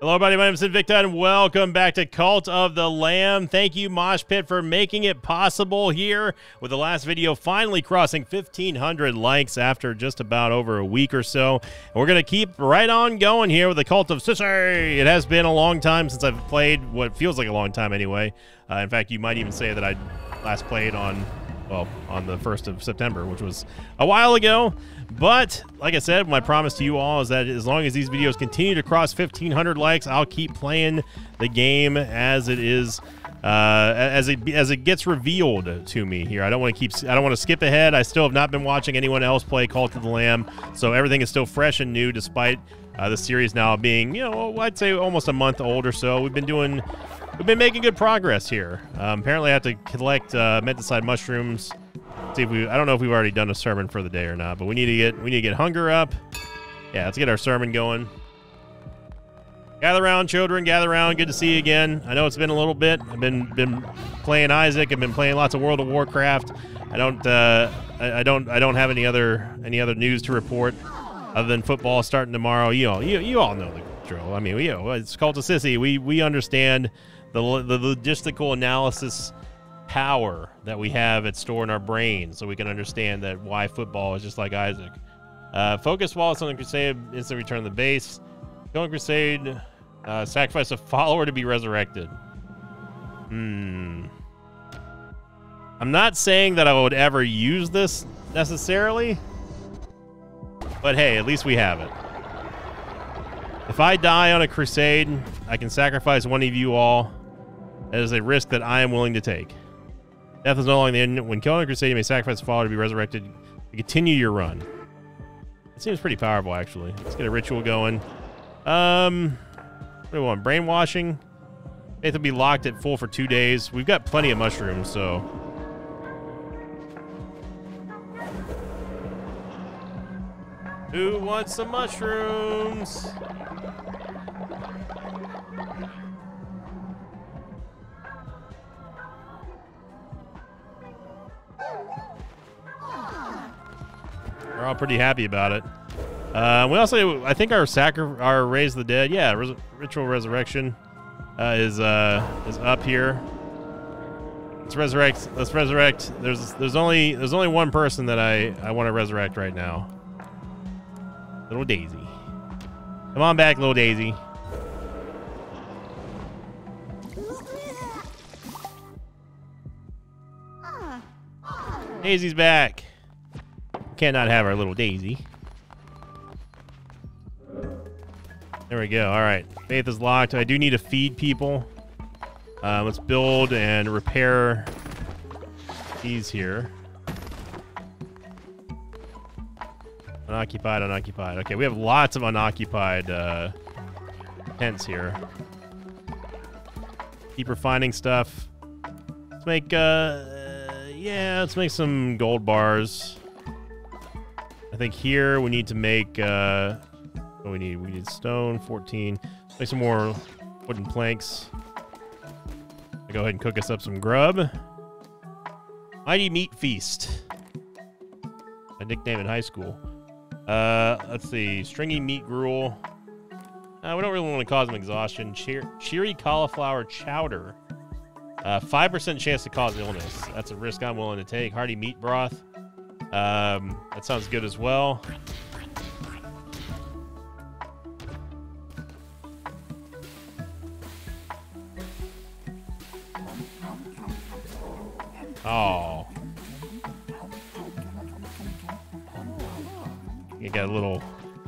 Hello, everybody. My name is Invicta, and welcome back to Cult of the Lamb. Thank you, Mosh Pit, for making it possible here with the last video finally crossing 1,500 likes after just about over a week or so. And we're going to keep right on going here with the Cult of Sissy. It has been a long time since I've played, what feels like a long time anyway. In fact, you might even say that I last played on the 1st of September, which was a while ago. But like I said, my promise to you all is that as long as these videos continue to cross 1,500 likes, I'll keep playing the game as it is, as it gets revealed to me here. I don't want to skip ahead. I still have not been watching anyone else play Cult of the Lamb, so everything is still fresh and new, despite the series now being, I'd say almost a month old or so. We've been making good progress here. Apparently, I have to collect Menticide mushrooms. See if I don't know if we've already done a sermon for the day or not, but we need to get hunger up. Yeah, let's get our sermon going. Gather around, children, gather around. Good to see you again. I know it's been a little bit. I've been playing Isaac. I've been playing lots of World of Warcraft. I don't have any other news to report other than football starting tomorrow. You all know the drill. I mean, it's Cult of Sissy. We understand the logistical analysis power that we have at store in our brain, so we can understand that why football is just like Isaac. Focus Wallace on the Crusade, instant return to the base. Killing Crusade, sacrifice a follower to be resurrected. I'm not saying that I would ever use this necessarily, but hey, at least we have it. If I die on a crusade, I can sacrifice one of you all. That is a risk that I am willing to take. Death is no longer the end. When killing a crusade, you may sacrifice a follower to be resurrected to continue your run. It seems pretty powerful, actually. Let's get a ritual going. What do we want? Brainwashing. Faith will be locked at full for 2 days. We've got plenty of mushrooms, so. Who wants some mushrooms? We're all pretty happy about it. We also, I think our Raise the Dead, yeah, Ritual Resurrection is up here. Let's resurrect. There's only one person that I want to resurrect right now. Little Daisy. Come on back, little Daisy. Daisy's back. Cannot have our little Daisy. There we go. All right. Faith is locked. I do need to feed people. Let's build and repair these here. Unoccupied, unoccupied. Okay, we have lots of unoccupied tents here. Keep refining stuff. Let's make, let's make some gold bars. I think here we need to make, what do we need? We need stone, 14. Let's make some more wooden planks. I'll go ahead and cook us up some grub. Mighty Meat Feast. My nickname in high school. Let's see. Stringy meat gruel. We don't really want to cause them exhaustion. Cheery cauliflower chowder. 5% chance to cause illness. That's a risk I'm willing to take. Hearty meat broth. That sounds good as well. Oh. You got a little...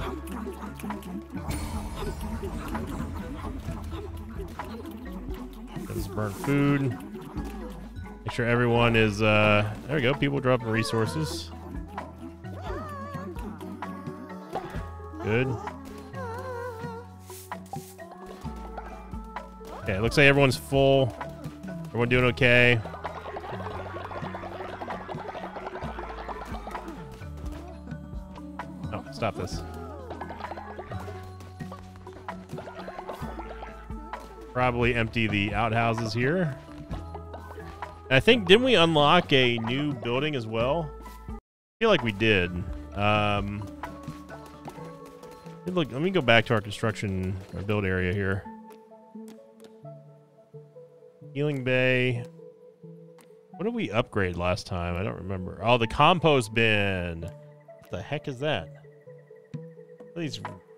This is burnt food. Make sure everyone is, there we go. People dropping resources. Good. Okay, it looks like everyone's full. Everyone doing okay. Oh, stop this. Probably empty the outhouses here. I think, didn't we unlock a new building as well? I feel like we did. Hey, look, let me go back to our construction, our build area here. Healing bay. What did we upgrade last time? I don't remember. Oh, the compost bin. What the heck is that? These.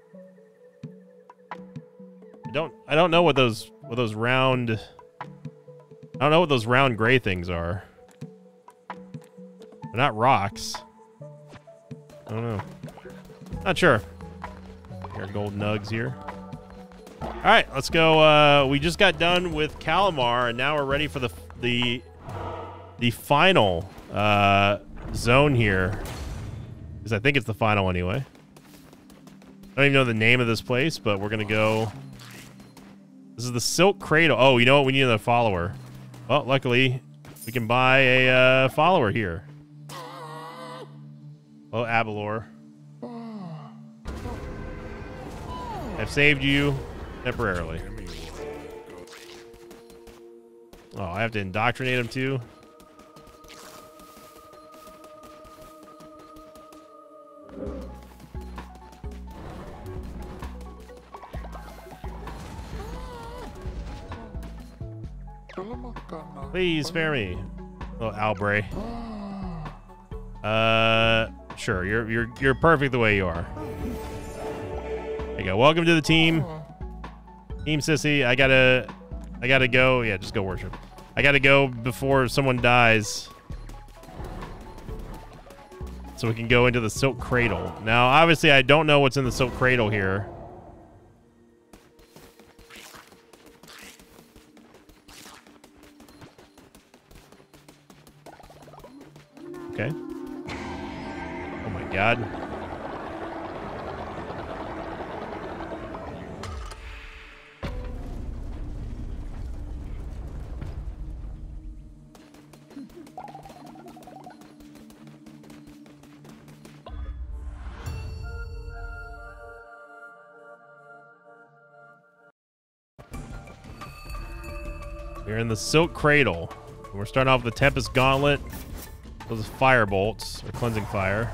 I don't know what those round. I don't know what those round gray things are. They're not rocks. I don't know. Not sure. Our gold nugs here. All right, let's go. We just got done with Calamar, and now we're ready for the final zone here. Because I think it's the final anyway. I don't even know the name of this place, but we're gonna go. This is the Silk Cradle. Oh, you know what? We need another follower. Well, luckily, we can buy a follower here. Oh, Abalor. I've saved you temporarily. Oh, I have to indoctrinate him too? Please spare me. Oh, Albray. Sure. You're perfect the way you are. There you go. Welcome to the team. Team Sissy. I gotta go. Yeah, just go worship. I gotta go before someone dies. So we can go into the Silk Cradle. Now, obviously, I don't know what's in the Silk Cradle here. Okay. Oh my god. We're in the Silk Cradle. We're starting off with the Tempest Gauntlet. Those are fire bolts, or cleansing fire.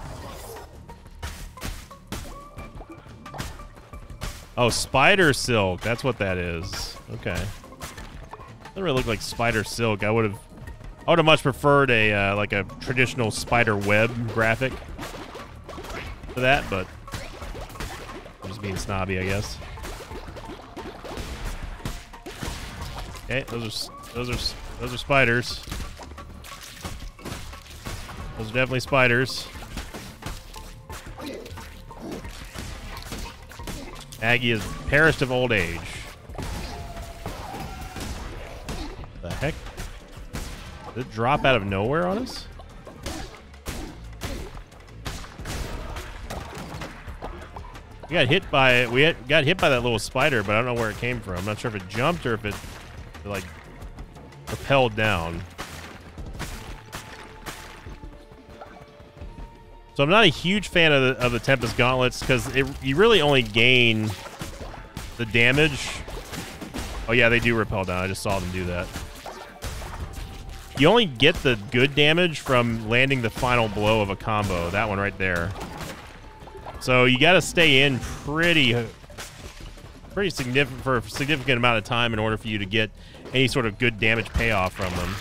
Oh, spider silk. That's what that is. Okay. Doesn't really look like spider silk. I would have much preferred a like a traditional spider web graphic for that, but I'm just being snobby, I guess. Okay, those are spiders. Those are definitely spiders. Aggie is perished of old age. The heck? Did it drop out of nowhere on us? We got hit by that little spider, but I don't know where it came from. I'm not sure if it jumped or if it like propelled down. So I'm not a huge fan of the Tempest Gauntlets because you really only gain the damage. Oh yeah, they do repel down. I just saw them do that. You only get the good damage from landing the final blow of a combo. That one right there. So you got to stay in pretty significant for a significant amount of time in order for you to get any sort of good damage payoff from them.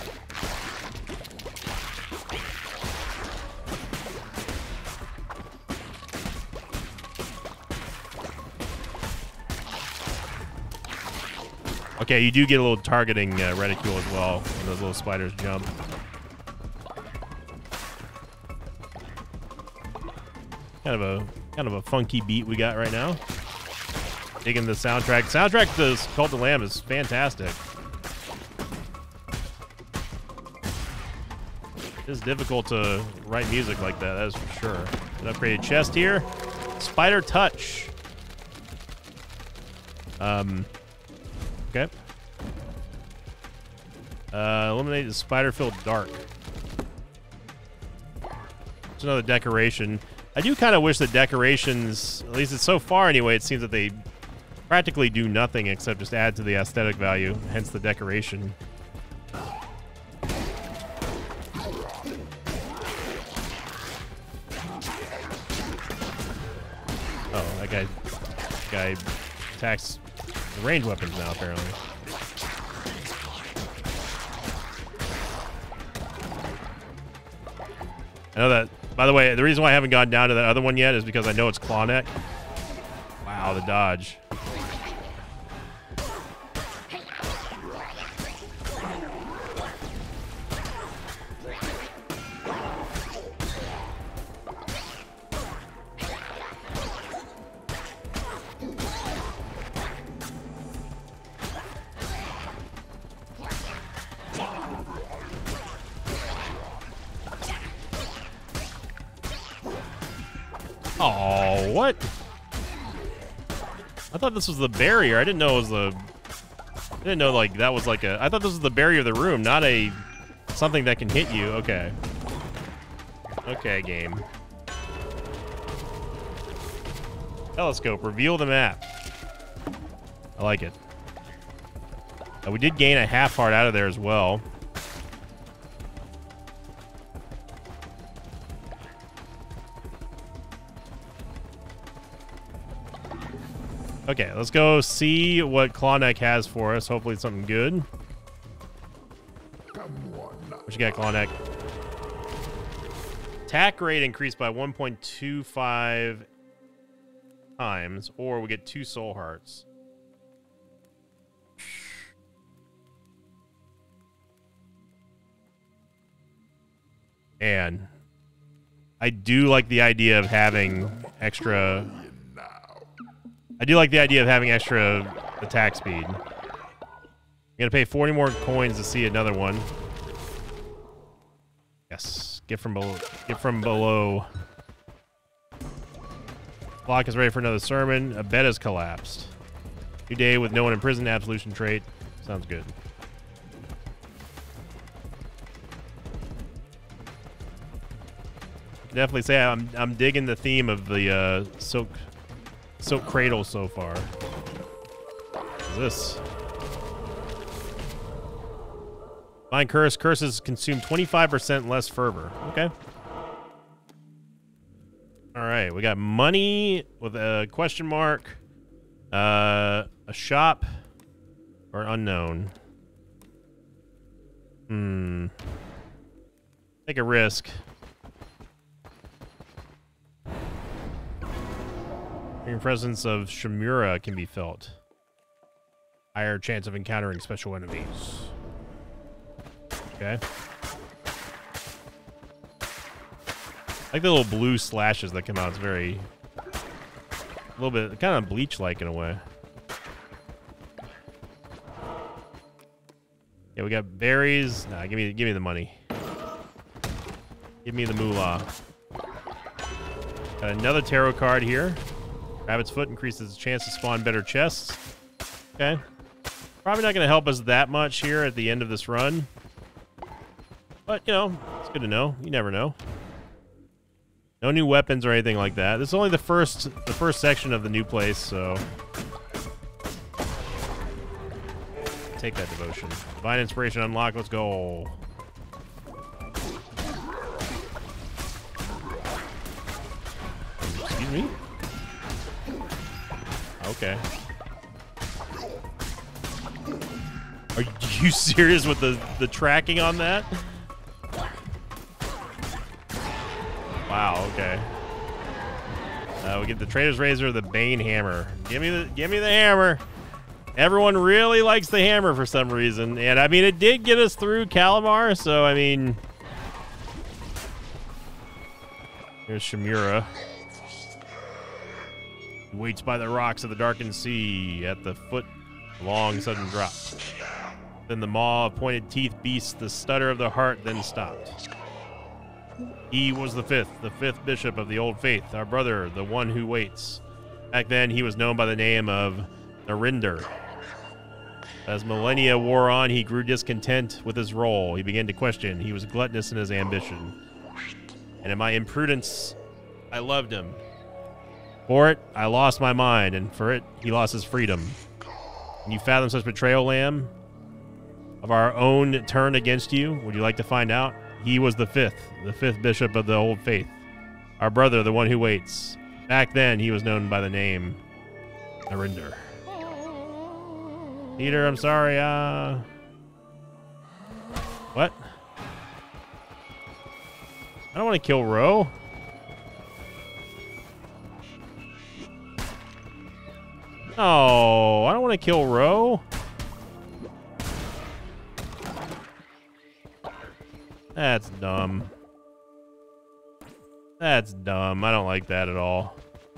Okay, you do get a little targeting reticule as well when those little spiders jump. Kind of a funky beat we got right now. Digging the soundtrack. Soundtrack to Cult of the Lamb is fantastic. It is difficult to write music like that is for sure. An upgraded chest here. Spider Touch. Okay. Eliminate the spider-filled dark. It's another decoration. I do kind of wish the decorations, at least it's so far anyway, it seems that they practically do nothing except just add to the aesthetic value, hence the decoration. Oh, that guy guy attacks the ranged weapons now, apparently. I know that, by the way, the reason why I haven't gone down to that other one yet is because I know it's claw neck. Wow, the dodge. Oh, what? I thought this was the barrier. I didn't know it was the... I didn't know, like, that was like a... I thought this was the barrier of the room, not a... something that can hit you. Okay. Okay, game. Telescope. Reveal the map. I like it. We did gain a half heart out of there as well. Okay, let's go see what Clawneck has for us. Hopefully it's something good. What you got, Clawneck? Attack rate increased by 1.25 times, or we get 2 soul hearts. And I do like the idea of having extra... I do like the idea of having extra attack speed. I'm gonna pay 40 more coins to see another one. Yes, get from below. Get from below. Flock is ready for another sermon. A bed has collapsed. New day with no one in prison. Absolution trait. Sounds good. Definitely say I'm digging the theme of the Silk Cradle so far. What is this? Divine Curse. Curses consume 25% less fervor. Okay. Alright, we got money with a question mark. A shop. Or unknown. Take a risk. Your presence of Shimura can be felt. Higher chance of encountering special enemies. Okay. I like the little blue slashes that come out. It's very... a little bit... kind of Bleach-like in a way. Yeah, we got berries. Nah, give me the money. Give me the moolah. Got another tarot card here. Rabbit's Foot increases its chance to spawn better chests. Okay. Probably not going to help us that much here at the end of this run. But, you know, it's good to know. You never know. No new weapons or anything like that. This is only the first section of the new place, so... take that devotion. Divine Inspiration unlocked. Let's go. Excuse me? Okay. Are you serious with the tracking on that? Wow, okay. We get the Trader's Razor, the Bane Hammer. Give me the hammer. Everyone really likes the hammer for some reason. And I mean, it did get us through Kalimar, so I mean... here's Shimura. He waits by the rocks of the darkened sea at the foot of a long sudden drop. Then the maw of pointed teeth beast, the stutter of the heart, then stopped. He was the fifth bishop of the old faith, our brother, the one who waits. Back then, he was known by the name of Narinder. As millennia wore on, he grew discontent with his role. He began to question. He was gluttonous in his ambition. And in my imprudence, I loved him. For it, I lost my mind, and for it, he lost his freedom. Can you fathom such betrayal, Lamb? Of our own turn against you? Would you like to find out? He was the fifth bishop of the old faith. Our brother, the one who waits. Back then, he was known by the name Surrender. Peter, I'm sorry. What? I don't want to kill Ro. Oh, I don't want to kill Ro. That's dumb. That's dumb. I don't like that at all.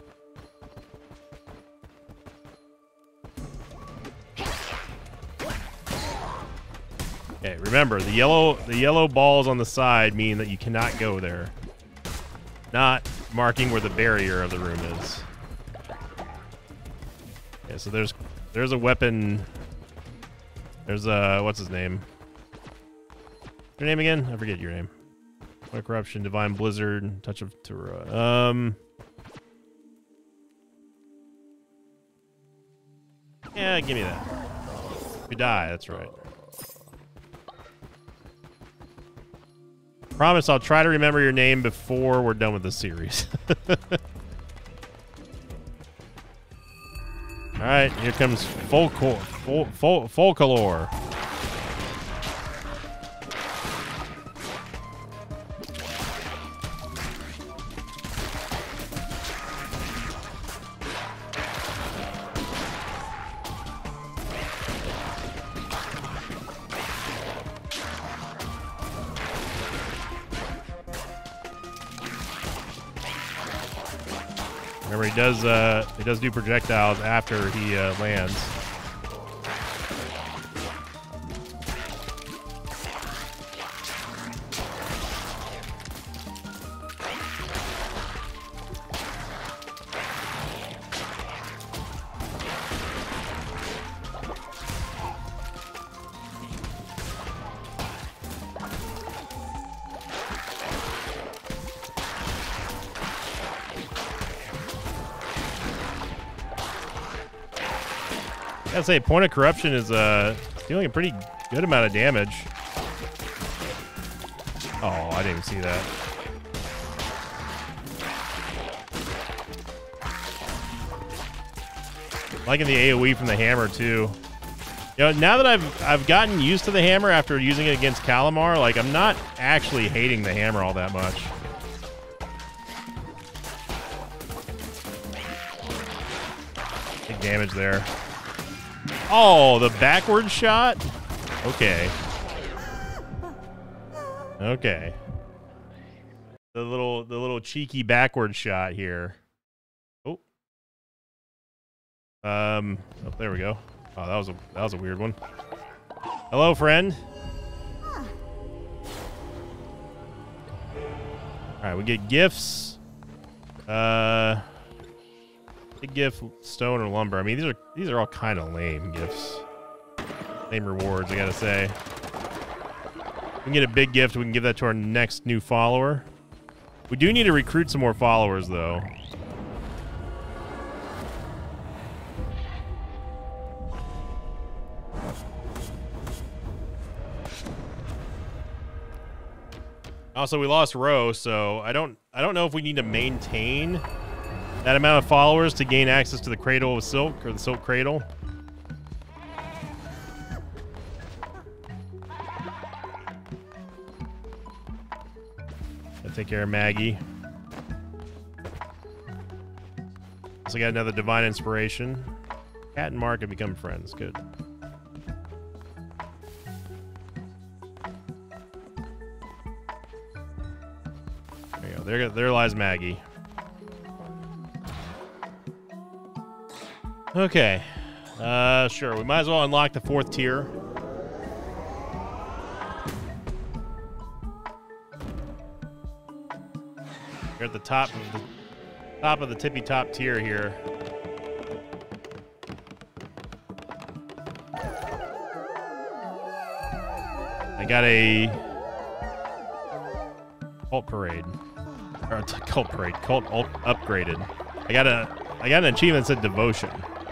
Okay, remember the yellow balls on the side mean that you cannot go there. Not marking where the barrier of the room is. Okay, so there's a weapon. There's what's his name? Your name again? I forget your name. What corruption, divine blizzard, touch of Tura. Yeah, give me that. We die, that's right. Promise I'll try to remember your name before we're done with this series. Alright, here comes Folklore. Remember, he does do projectiles after he lands. I gotta say, point of corruption is dealing a pretty good amount of damage. Oh, I didn't even see that. Liking the AoE from the hammer too. You know, now that I've gotten used to the hammer after using it against Calamar, like I'm not actually hating the hammer all that much. Big damage there. Oh, the backward shot? Okay. Okay. The little cheeky backward shot here. Oh. Oh, there we go. Oh, that was a weird one. Hello, friend. All right, we get gifts. Big gift, stone or lumber. I mean, these are all kind of lame gifts. Lame rewards, I gotta say. We can get a big gift. We can give that to our next new follower. We do need to recruit some more followers, though. Also, we lost Ro, so I don't know if we need to maintain that amount of followers to gain access to the Cradle of Silk, or the Silk Cradle. I'll take care of Maggie. Also got another Divine Inspiration. Cat and Mark have become friends. Good. There you go. There lies Maggie. Okay. Sure. We might as well unlock the 4th tier. We're at the top of the tippy top tier here. I got a cult parade. Or cult parade. Cult upgraded. I got an achievement that said devotion.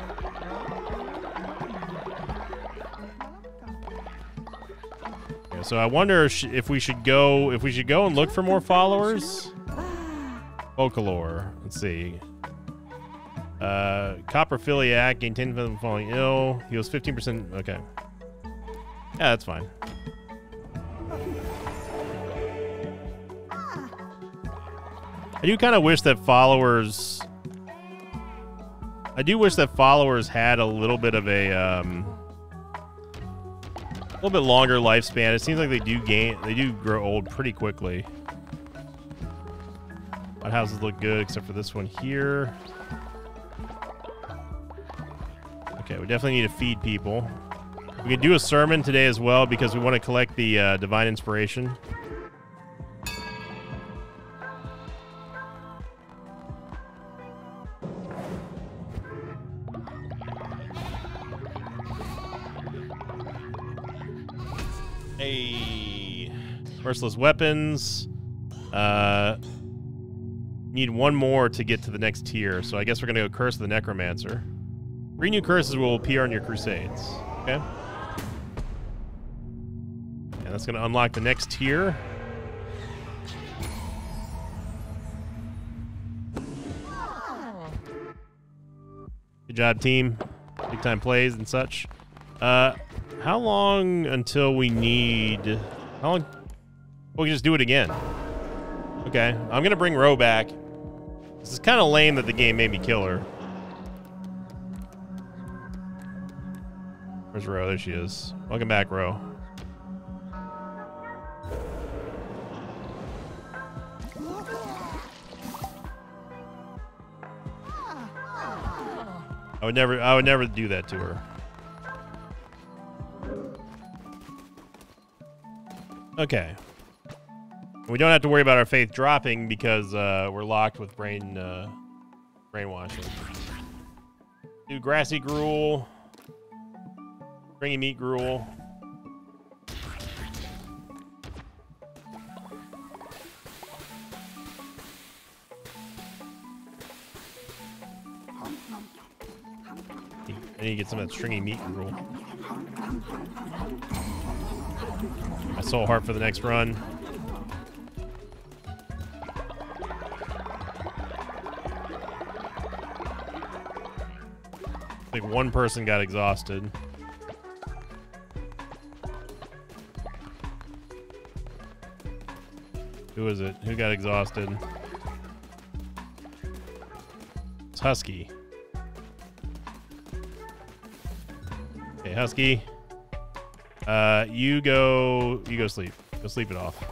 So I wonder if we should go and look for more followers. Folklore. Let's see. Coprophiliac, gain 10% from falling ill. Heals 15%. Okay. Yeah, that's fine. I do kind of wish that followers... I do wish that followers had a little bit of a little bit longer lifespan. It seems like they do grow old pretty quickly. What houses look good except for this one here. Okay, we definitely need to feed people. We can do a sermon today as well because we want to collect the divine inspiration. Hey, merciless weapons. Need one more to get to the next tier, so I guess we're gonna go Curse of the Necromancer. 3 new curses will appear on your crusades. Okay. And that's gonna unlock the next tier. Good job, team. Big time plays and such. How long until we need... How long... We can just do it again. Okay, I'm gonna bring Ro back. This is kind of lame that the game made me kill her. Where's Ro? There she is. Welcome back, Ro. I would never do that to her. Okay. We don't have to worry about our faith dropping because we're locked with brainwashing. Do grassy gruel. Stringy meat gruel. I need to get some of that stringy meat gruel. My soul heart for the next run. I think one person got exhausted. Who is it? Who got exhausted? It's Husky. Okay, Husky. You go sleep. Go sleep it off.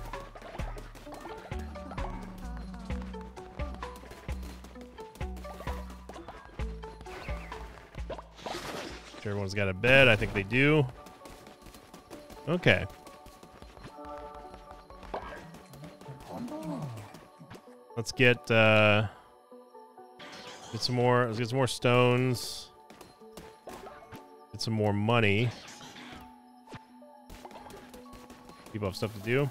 Everyone's got a bed. I think they do. Okay. Let's get some more. Let's get some more stones. Get some more money. People have stuff to do.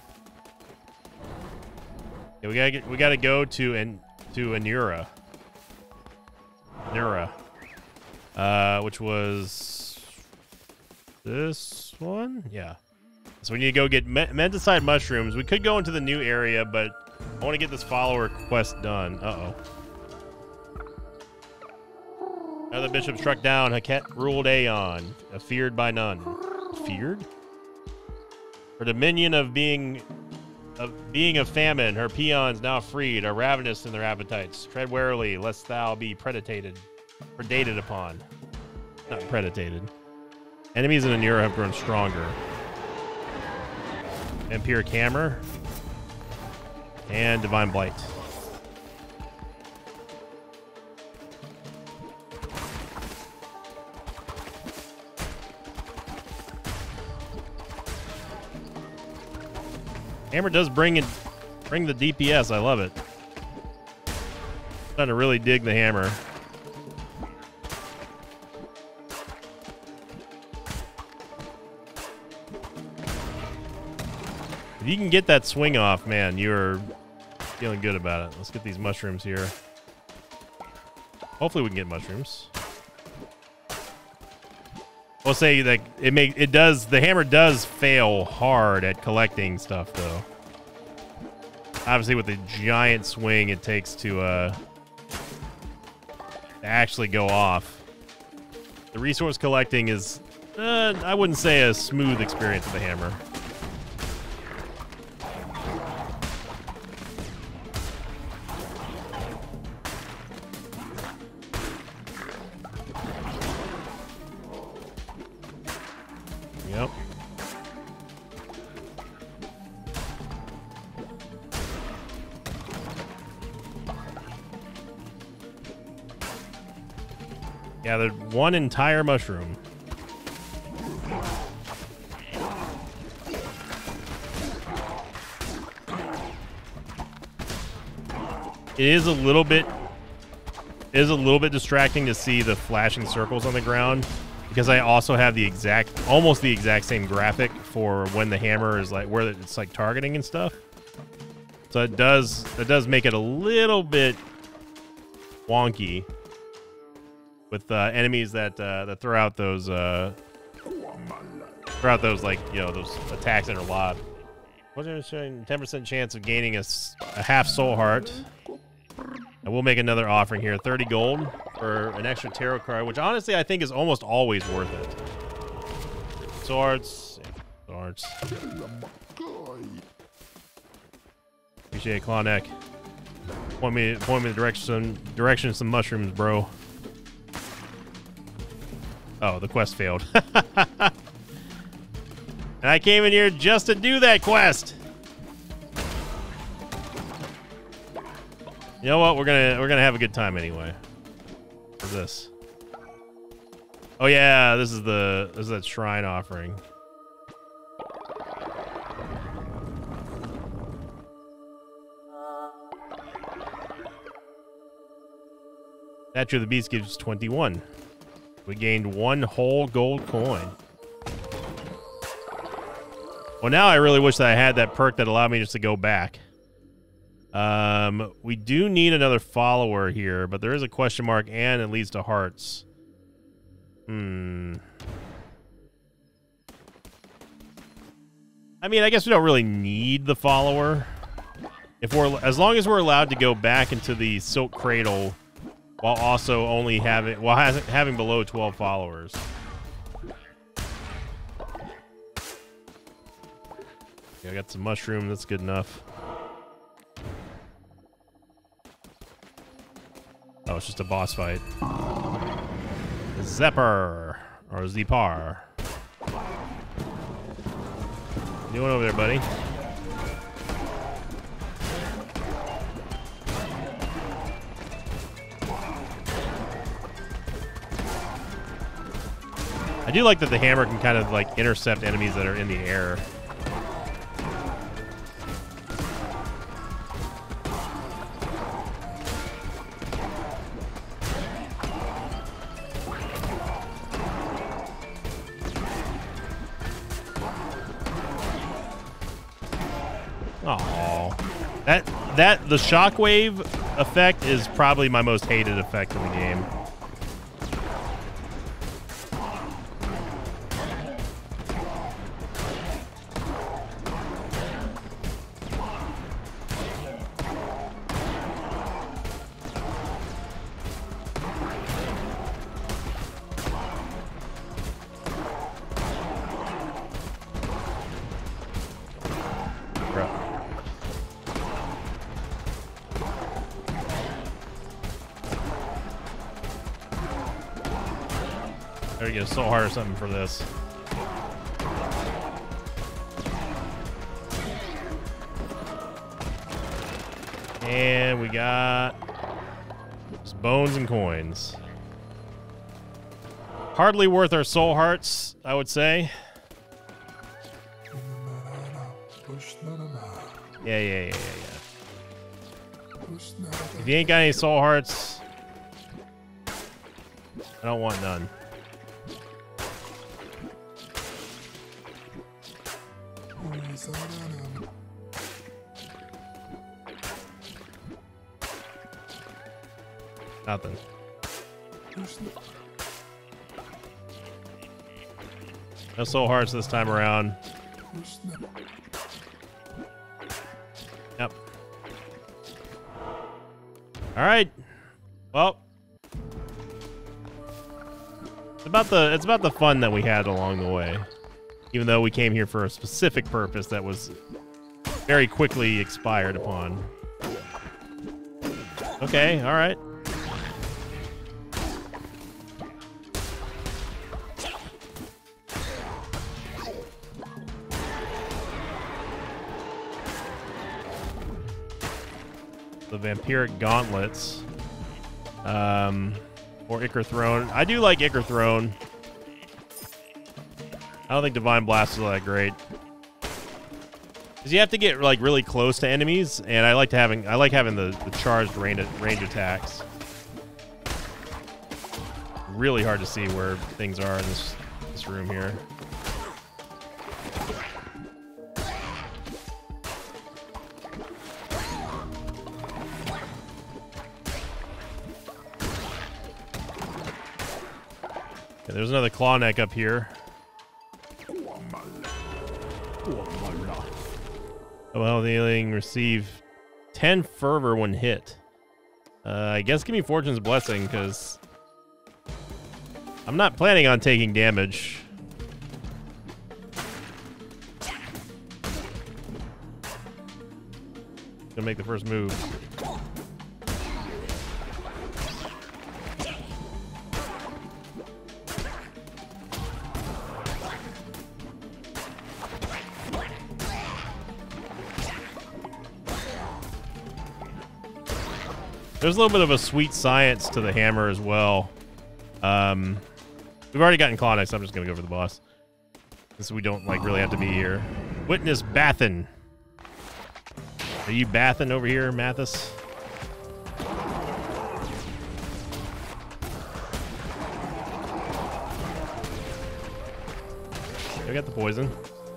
Yeah, we gotta go to Anura. Which was this one? Yeah. So we need to go get Menticide mushrooms. We could go into the new area, but I want to get this follower quest done. Uh-oh. Another bishop struck down. Haket ruled Aeon, feared by none. Feared? Her dominion of being a famine, her peons now freed, are ravenous in their appetites. Tread warily, lest thou be predated upon. Not predated. Enemies in Anura have grown stronger. Vampiric Hammer. And Divine Blight. Hammer does bring the DPS. I love it. I'm starting to really dig the hammer. If you can get that swing off, man, you're feeling good about it. Let's get these mushrooms here. Hopefully we can get mushrooms. We'll say that the hammer does fail hard at collecting stuff though. Obviously with the giant swing it takes to to actually go off. The resource collecting is, I wouldn't say a smooth experience with the hammer. Yep. Gathered one entire mushroom. It is a little bit distracting to see the flashing circles on the ground because I also have almost the exact same graphic for when the hammer is like where it's like targeting and stuff. So it does make it a little bit wonky with enemies that throw out those like, you know, those attacks that are lobbed. What's it showing? 10% chance of gaining a half soul heart. And we'll make another offering here. 30 gold for an extra tarot card, which honestly I think is almost always worth it. Swords. Swords. Appreciate it, Claw Neck. Point me the direction of some mushrooms, bro. Oh, the quest failed. And I came in here just to do that quest. You know what? We're gonna have a good time anyway. What's this? Oh yeah, this is that shrine offering. Statue of the Beast gives 21. We gained 1 whole gold coin. Well, now I really wish that I had that perk that allowed me just to go back. We do need another follower here, but there is a question mark and it leads to hearts. I mean, I guess we don't really need the follower. As long as we're allowed to go back into the Silk Cradle while also only having below 12 followers. Yeah, I got some mushroom, that's good enough. Oh, it's just a boss fight. Zepper or Zepar. What you doing over there, buddy? I do like that the hammer can kind of like intercept enemies that are in the air. Oh, the shockwave effect is probably my most hated effect in the game. There you go, soul heart or something for this. And we got some bones and coins. Hardly worth our soul hearts, I would say. Yeah. If you ain't got any soul hearts, I don't want none. Nothing. No soul hearts this time around. Yep. All right. Well, It's about the fun that we had along the way. Even though we came here for a specific purpose that was very quickly expired upon. Okay, all right. The vampiric gauntlets. Or Ichor Throne. I do like Ichor Throne. I don't think Divine Blast is all that great. Because you have to get like really close to enemies, and I like having the charged range attacks. Really hard to see where things are in this room here. Okay, there's another claw neck up here. Well, the alien receive 10 fervor when hit. I guess give me Fortune's Blessing, because I'm not planning on taking damage. Gonna make the first move. There's a little bit of a sweet science to the hammer as well. We've already gotten claw next, so I'm just gonna go for the boss, since we don't like really have to be here. Witness Bathin. Are you Bathin over here, Mathis? I got the poison.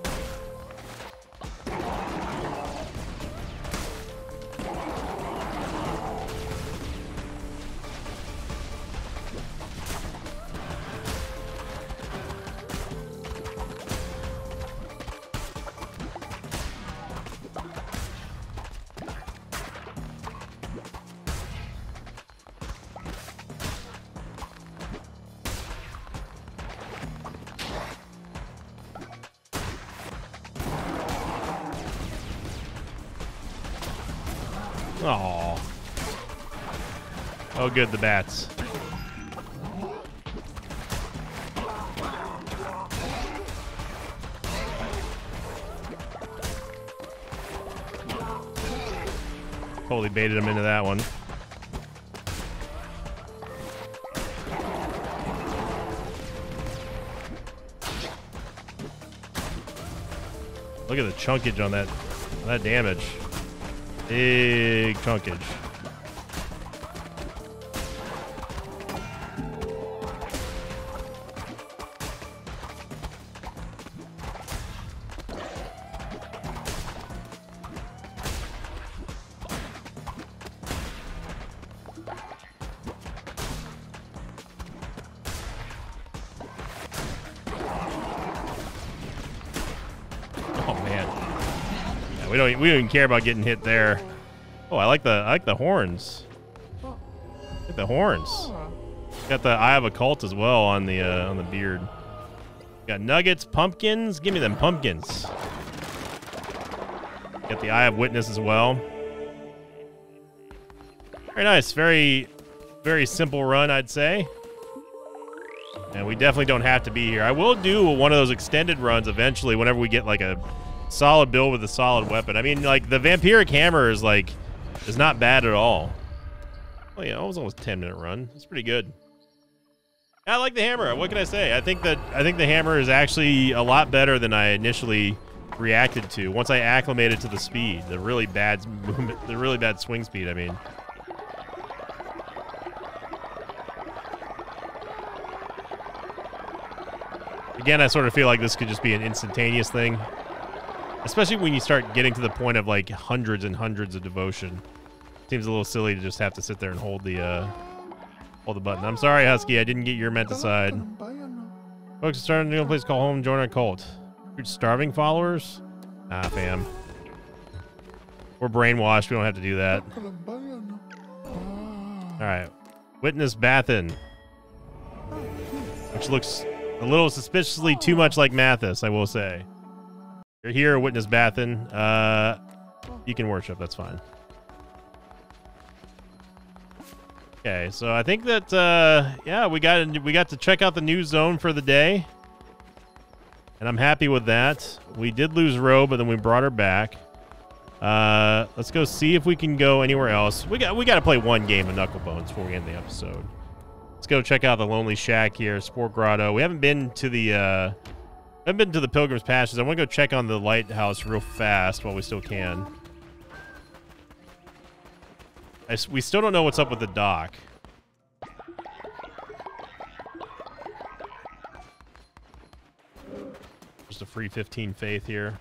Aww. Oh, good, the bats. Totally baited him into that one. Look at the chunkage on that damage. Big chunkage. Oh man. Yeah, we don't even care about getting hit there. Oh, I like the horns. I like the horns. Got the Eye of Occult as well on the beard. Got nuggets, pumpkins. Give me them pumpkins. Got the Eye of Witness as well. Very nice. Very, very simple run, I'd say. And we definitely don't have to be here. I will do one of those extended runs eventually whenever we get like a solid build with a solid weapon. I mean, like the Vampiric Hammer is not bad at all. Oh yeah, it was almost a 10-minute run. It's pretty good. I like the hammer. What can I say? I think the hammer is actually a lot better than I initially reacted to. Once I acclimated to the speed, the really bad movement, the really bad swing speed. I mean. Again, I sort of feel like this could just be an instantaneous thing. Especially when you start getting to the point of like hundreds and hundreds of devotion. Seems a little silly to just have to sit there and hold the button. I'm sorry, Husky, I didn't get your Menticide. Folks are starting a new place called Home, join our cult. You're starving followers? Nah, fam. We're brainwashed, we don't have to do that. Alright. Witness Bathin. which looks a little suspiciously too much like Mathis, I will say. You're here, Witness Bathin. You can worship, that's fine. Okay, so I think that yeah, we got to check out the new zone for the day, and I'm happy with that. We did lose Ro, but then we brought her back. Let's go see if we can go anywhere else. We got to play one game of Knucklebones before we end the episode. Let's go check out the Lonely Shack here, Sport Grotto. We haven't been to the Pilgrim's Passage. I want to go check on the lighthouse real fast while we still can. We still don't know what's up with the dock. Just a free 15 faith here.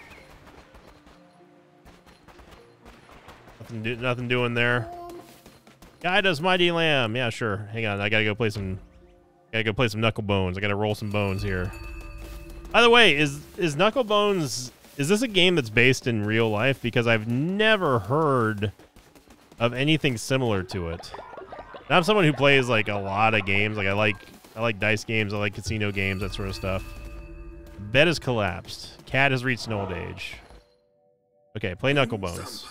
Nothing doing there. Guide us, Mighty Lamb. Yeah, sure. Hang on, I gotta go play some Knucklebones. I gotta roll some bones here. By the way, is Knucklebones, is this a game that's based in real life? Because I've never heard of anything similar to it. And I'm someone who plays like a lot of games. Like I like dice games, I like casino games, that sort of stuff. Bed has collapsed. Cat has reached an old age. Okay, play Knucklebones.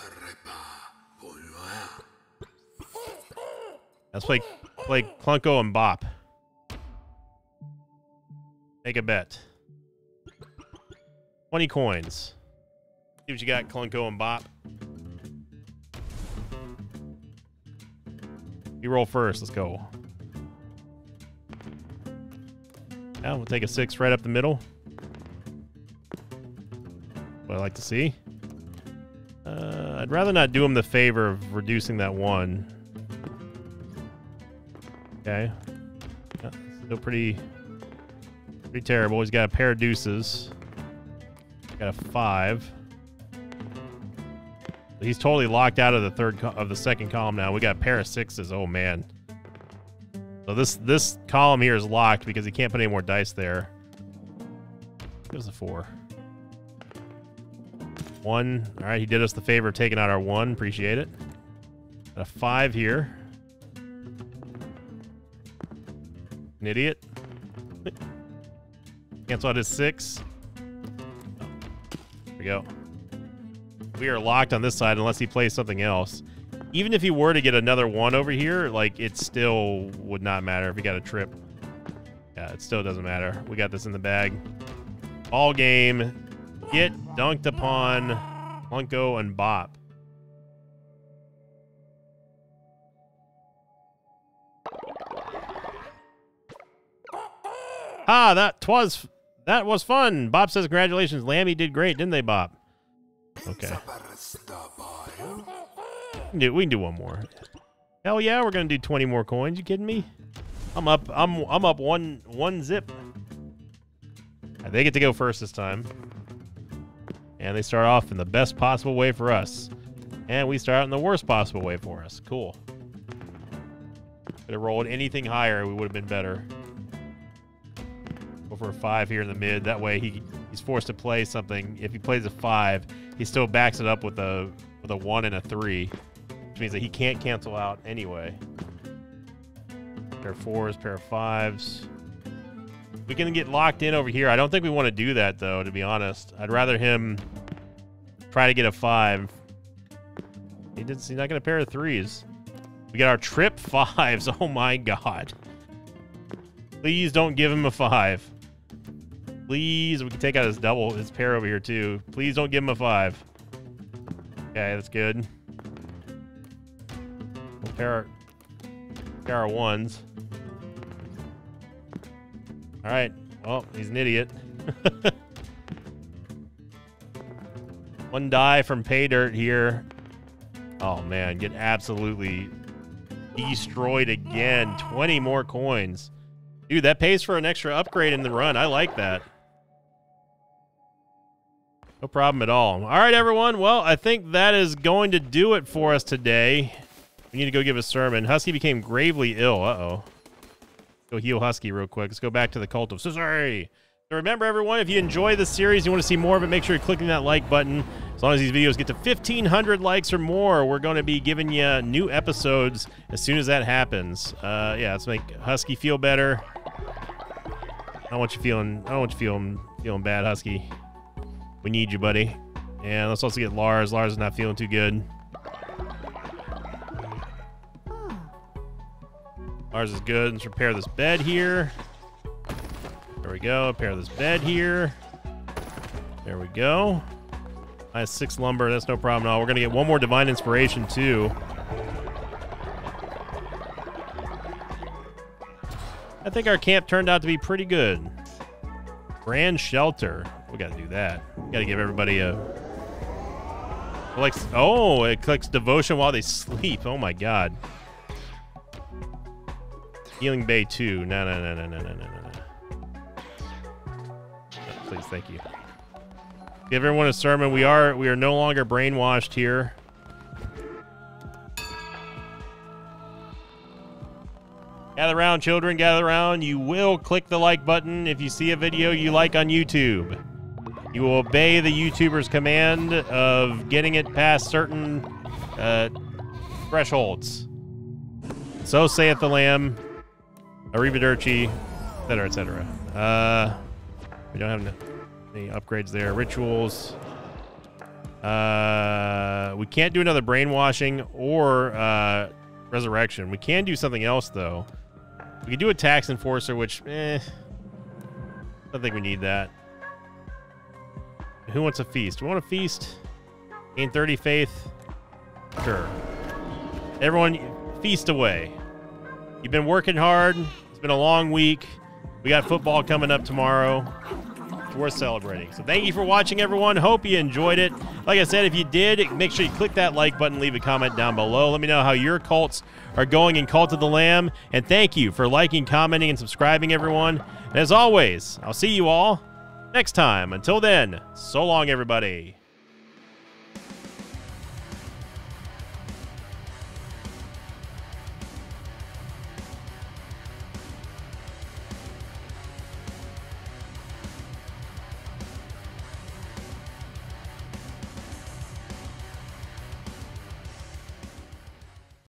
Let's play Clunko and Bop. Make a bet. 20 coins. See what you got, Clunko and Bop. You roll first. Let's go. Yeah, we'll take a 6 right up the middle. What I like to see. I'd rather not do him the favor of reducing that 1. Okay. Yeah, still pretty terrible. He's got a pair of deuces. Got a 5. He's totally locked out of the second column now. We got a pair of 6s. Oh man. So this column here is locked because he can't put any more dice there. There's a 4. 1. All right, he did us the favor of taking out our 1. Appreciate it. Got a 5 here. An idiot. Cancel out his 6. There we go. We are locked on this side unless he plays something else. Even if he were to get another 1 over here, like, it still would not matter if he got a trip. Yeah, it still doesn't matter. We got this in the bag. All game. Get dunked upon Clunko and Bop. Ah, that was fun. Bop says congratulations. Lammy did great, didn't they, Bop? Okay. We can do one more. Hell yeah, we're gonna do 20 more coins. You kidding me? I'm up one zip. They get to go first this time. And they start off in the best possible way for us. And we start out in the worst possible way for us. Cool. Could have rolled anything higher, we would have been better. Go for a 5 here in the mid. That way he's forced to play something. If he plays a 5, he still backs it up with a 1 and a 3, which means that he can't cancel out anyway. Pair of 4s, pair of 5s. We can get locked in over here. I don't think we want to do that, though, to be honest. I'd rather him try to get a 5. He's not going to pair of 3s. We got our trip 5s. Oh, my God. Please don't give him a 5. Please. We can take out his pair over here, too. Please don't give him a 5. Okay, that's good. We'll pair our 1s. All right. Oh, he's an idiot. 1 die from Pay Dirt here. Oh, man. Get absolutely destroyed again. 20 more coins. Dude, that pays for an extra upgrade in the run. I like that. No problem at all. All right, everyone. Well, I think that is going to do it for us today. We need to go give a sermon. Husky became gravely ill. Uh-oh. Go heal Husky real quick. Let's go back to the Cult of Caesarea. So remember, everyone, if you enjoy this series, you want to see more of it, make sure you're clicking that like button. As long as these videos get to 1,500 likes or more, we're going to be giving you new episodes as soon as that happens. Yeah, let's make Husky feel better. I don't want you feeling bad, Husky. We need you, buddy. And let's also get Lars. Lars is not feeling too good. Lars is good. Let's repair this bed here. There we go. Repair this bed here. There we go. I have 6 lumber. That's no problem at all. We're going to get one more Divine Inspiration, too. I think our camp turned out to be pretty good. Grand Shelter. We got to do that. We got to give everybody a... Oh, it clicks Devotion while they sleep. Oh, my God. Healing Bay 2. No. Please, thank you. Give everyone a sermon. We are no longer brainwashed here. Gather around, children. Gather around. You will click the like button if you see a video you like on YouTube. You will obey the YouTuber's command of getting it past certain thresholds. So saith the Lamb. Arrivederci, etc., etc. We don't have any upgrades there. Rituals. We can't do another brainwashing or resurrection. We can do something else, though. We can do a tax enforcer, which, I don't think we need that. Who wants a feast? We want a feast. Gain 30 faith. Sure. Everyone, feast away. You've been working hard. It's been a long week. We got football coming up tomorrow. We're celebrating. So thank you for watching, everyone. Hope you enjoyed it. Like I said, if you did, make sure you click that like button, leave a comment down below. Let me know how your cults are going in Cult of the Lamb. And thank you for liking, commenting, and subscribing, everyone. And as always, I'll see you all next time. Until then, so long, everybody.